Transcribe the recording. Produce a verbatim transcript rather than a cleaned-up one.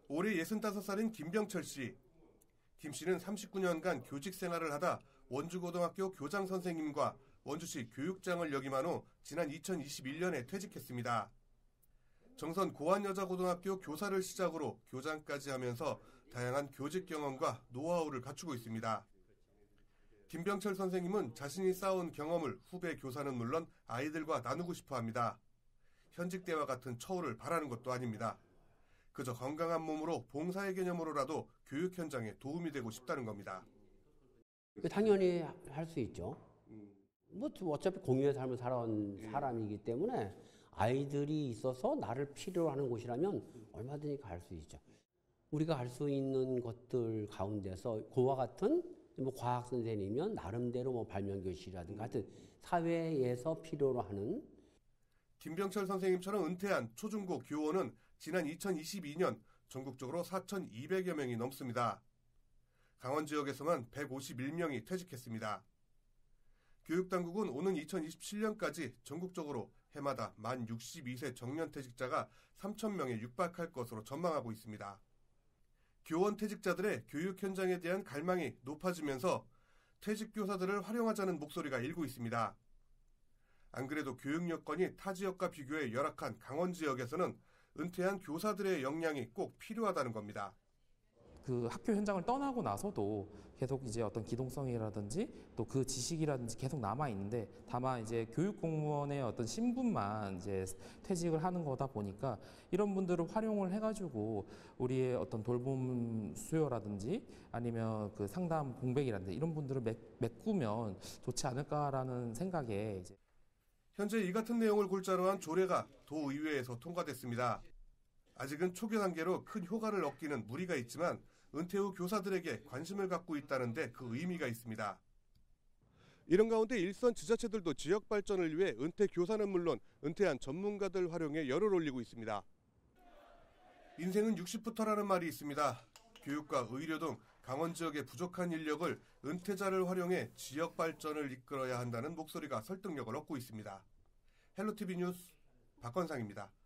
올해 예순다섯 살인 김병철 씨. 김 씨는 삼십구 년간 교직 생활을 하다 원주고등학교 교장 선생님과 원주시 교육장을 역임한 후 지난 이천이십일 년에 퇴직했습니다. 정선 고안여자고등학교 교사를 시작으로 교장까지 하면서 다양한 교직 경험과 노하우를 갖추고 있습니다. 김병철 선생님은 자신이 쌓아온 경험을 후배 교사는 물론 아이들과 나누고 싶어 합니다. 현직 때와 같은 처우를 바라는 것도 아닙니다. 그저 건강한 몸으로 봉사의 개념으로라도 교육 현장에 도움이 되고 싶다는 겁니다. 당연히 할 수 있죠. 뭐 어차피 공유의 삶을 살아온 사람이기 때문에 아이들이 있어서 나를 필요로 하는 곳이라면 얼마든지 갈 수 있죠. 우리가 갈 수 있는 것들 가운데서 그와 같은 뭐 과학 선생님이면 나름대로 뭐 발명교실이라든가 하여튼 사회에서 필요로 하는. 김병철 선생님처럼 은퇴한 초중고 교원은 지난 이천이십이 년 전국적으로 사천이백여 명이 넘습니다. 강원 지역에서만 백오십일 명이 퇴직했습니다. 교육당국은 오는 이천이십칠 년까지 전국적으로 해마다 만 육십이 세 정년퇴직자가 삼천 명에 육박할 것으로 전망하고 있습니다. 교원 퇴직자들의 교육 현장에 대한 갈망이 높아지면서 퇴직 교사들을 활용하자는 목소리가 일고 있습니다. 안 그래도 교육 여건이 타 지역과 비교해 열악한 강원 지역에서는 은퇴한 교사들의 역량이 꼭 필요하다는 겁니다. 그 학교 현장을 떠나고 나서도 계속 이제 어떤 기동성이라든지 또 그 지식이라든지 계속 남아 있는데 다만 이제 교육 공무원의 어떤 신분만 이제 퇴직을 하는 거다 보니까 이런 분들을 활용을 해가지고 우리의 어떤 돌봄 수요라든지 아니면 그 상담 공백이라든지 이런 분들을 메, 메꾸면 좋지 않을까라는 생각에 이제. 현재 이 같은 내용을 골자로 한 조례가 도의회에서 통과됐습니다. 아직은 초기 단계로 큰 효과를 얻기는 무리가 있지만 은퇴 후 교사들에게 관심을 갖고 있다는 데 그 의미가 있습니다. 이런 가운데 일선 지자체들도 지역 발전을 위해 은퇴 교사는 물론 은퇴한 전문가들 활용에 열을 올리고 있습니다. 인생은 육십부터라는 말이 있습니다. 교육과 의료 등 강원 지역의 부족한 인력을 은퇴자를 활용해 지역 발전을 이끌어야 한다는 목소리가 설득력을 얻고 있습니다. 헬로티비 뉴스 박건상입니다.